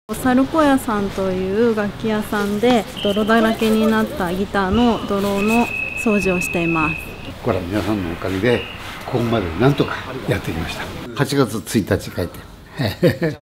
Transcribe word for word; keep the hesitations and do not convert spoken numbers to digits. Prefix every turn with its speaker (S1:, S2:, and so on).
S1: サルコ屋さんという楽器屋さんで泥だらけになったギターの泥の掃除をしています。
S2: これは皆さんのおかげでここまでなんとかやってきました。はちがつついたち帰って